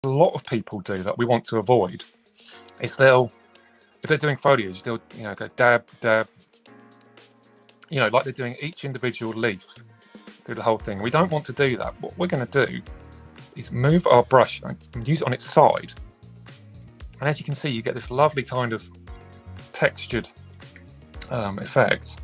a lot of people do that we want to avoid is if they're doing foliage, they'll go dab, dab, like they're doing each individual leaf through the whole thing. We don't want to do that. What we're going to do is move our brush and use it on its side. And as you can see, you get this lovely kind of textured effect.